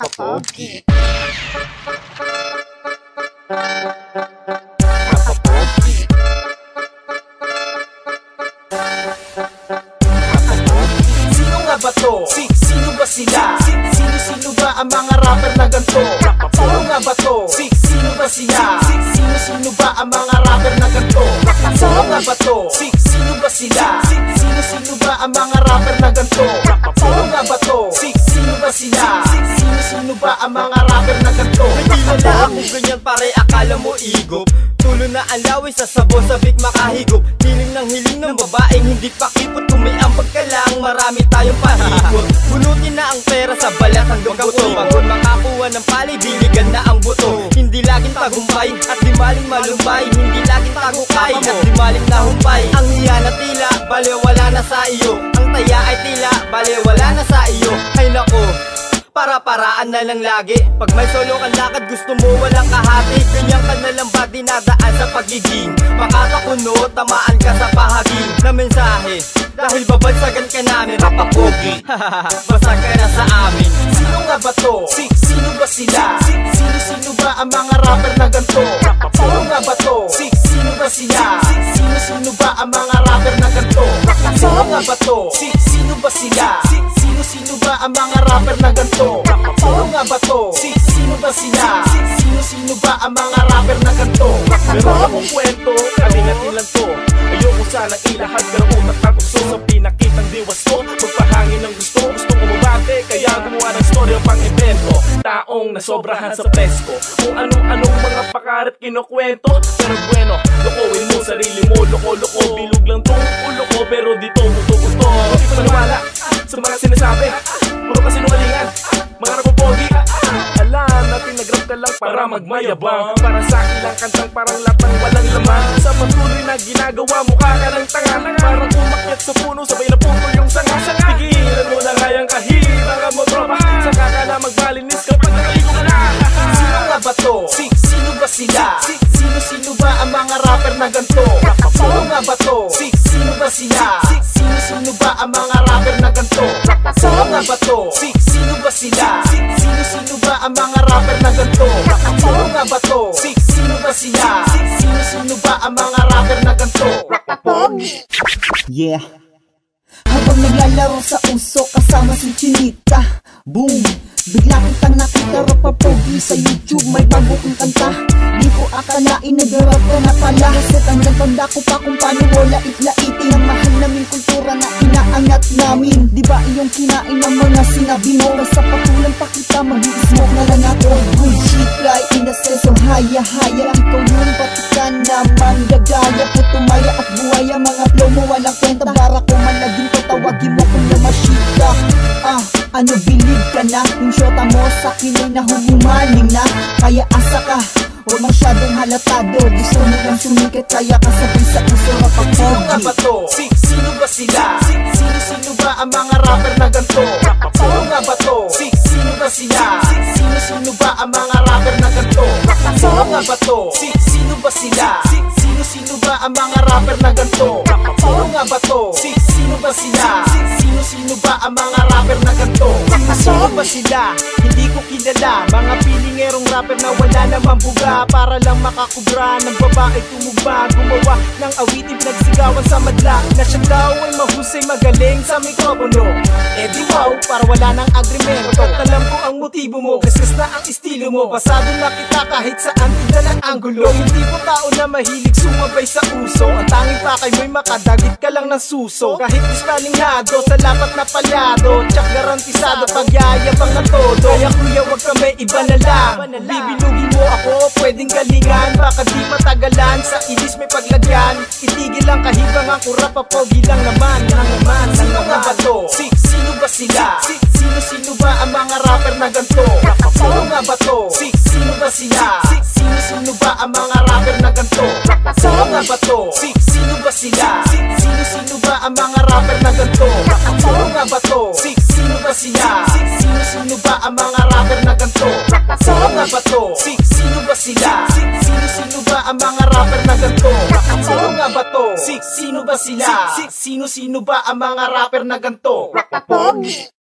Rapapogi. Sino nga ba to? Sino ba sila? Sino ba ang mga rapper na ganito? Sino nga ba to? Sino ba sila? Sino ba ang mga rapper na ganito? Sino nga ba to? Sino ba sila? Sino ba ang mga rapper na ganito? Sino nga ba to? Sino ba sila? Sino ba ang mga rapper na ganito? Nakilala ako ganyan pare, akala mo igop. Tulo na ang laway sa sabo, sabik makahigop. Hiling ng babaeng hindi pakipot. Kung may ambag ka lang, marami tayong pahigop. Bunutin na ang pera sa balat hanggang buto. Bago makakuha ng pali, biligan na ang buto. Hindi laging tagumpay at di maling malumbay. Hindi laging tagukay at di maling nahumpay. Ang hiya na tila, bale wala na sa iyo. Ang taya ay tila, bale wala na sa iyo. Ay nako, para-paraan na lang lagi. Pag may solo kang lakad, gusto mo walang kahati. Ganyan ka na lang ba dinadaan sa pagiging makakakuno, tamaan ka sa pahaging na mensahe. Dahil babansagan ka namin, Rapapogi. Basta ka na sa amin. Sino nga ba to? Sino ba sila? Sino ba ang mga rapper na ganito? Sino nga ba to? Sino ba sila? Sino ba ang mga rapper na ganito? Sino nga ba to? Sino ba sila? Sino ba ang mga rapper na ganito? Sino nga ba to? Sino ba sila? Sino ba ang mga rapper na ganito? Meron akong kwento, kalinatin lang to. Ayoko sanang ilahad, pero utak na tukso sa pinakitang diwas ko. Magpahangin ng gusto ko mabate, kaya gumawa ng storya pang evento. Taong nasobrahan sa presko, kung anong mga pakarat kinukwento. Pero bueno, lokohin mo sarili mo, loko-loko. Bilog lang tong ulo ko, pero dito buto-buto. Hindi ko maniwala sa mga sinasabi, puro kasinungalingan, mga Rapapogi. Alam natin nag-rap ka lang para magmayabang, para sa akin lang kantang parang latang walang laman. Sa patuloy na ginagawa, mukha ka lang tanga. Parang umakyat sa puno, sabay na puto yung sanga-sanga. Tigilan mo na kayang kahirangan mo tropa, saka ka na magbalinis kapag nakaligo ka na. Sino nga ba to? Sino ba sila? Sino ba ang mga rapper na ganito? Sino nga ba to? Sino ba sila? Sino ba ang mga rapper na ganito? Sino nga ba to? Sino ba sila? Sino ba ang mga rapper na ganito? Sino nga ba to? Sino ba sila? Sino ba ang mga rapper na ganito? Yeah. Habang naglalaro sa uso kasama si Chinita, boom, bigla kitang nakita Rapapogi sa YouTube. May bago kong kanta, di ko akalain nag-rap ka na pala. Kasi tanda ko pa kung paano mo lait-laitin ang mahal naming kultura na inaangat namin. Di ba iyong kinain ng mga sinabi mo? Basta patulang pa kita, mag-i-smoke na lang ako. Good shit, right in the sense of haya-haya. Ikaw yung pati ka naman gagaya. Putumaya at buhaya, mga flow mo walang kwenta. Para ko man naging ko, tawagin mo kung Yamashita. Ano believe ka na? Yung shota mo sa akin ay nahuhumaling na. Kaya asa ka, huwag masyadong halatado. Gusto mo lang sumikat, kaya kasabay sa uso Rapapogi. Sino nga ba to? Sino ba sila? Sino ba ang mga rapper na ganito? Sino nga ba to? Sino ba sila? Sino ba ang mga rapper na ganito? Sino nga ba to? Sino ba sila? Sino ba ang mga rapper na ganito? Sino nga ba to? Sino ba sila? Sino ba ang mga rapper na ganito? Sino ba sila? Hindi ko kilala. Mga pilingerong rapper na wala namang buga, para lang makakubra ng babae tumugba. Gumawa ng awitin nagsigawan sa madla, na siya daw ay mahusay magaling sa mikropono. Eh di wow, para wala ng agreement. At alam ko ang motibo mo, gasgas na ang estilo mo. Pasado na kita kahit saan tignan ang anggulo. Hindi ko tao na mahilig sumabay sa uso. Ang tanging pakay mo'y makadagit ka lang ng suso. Kahit ispalinghado sa lapat na palyado, tsak garantisado pagyayabang na todo. Kaya kuya wag ka may iba na lang, bibilugin mo ako, pwedeng galingan. Baka di matagalan, sa ilis may paglagyan. Itigil lang kahibangan ko, Rapapogi lang naman. Sino nga ba to? Sino ba sila? Sino ba ang mga rapper na ganito? Sino nga ba to? Sino ba sila? Sino ba ang mga rapper na ganito? Sino nga ba to? Sino ba sila? Sino ba ang mga rapper na ganito? Sino nga ba to? Sino ba sila? Sino ba ang mga rapper na ganito? Sino nga ba to? Sino ba sila? Sino ba ang mga rapper na ganito? Sino nga ba to? Sino ba sila? Sino ba ang mga rapper na ganito?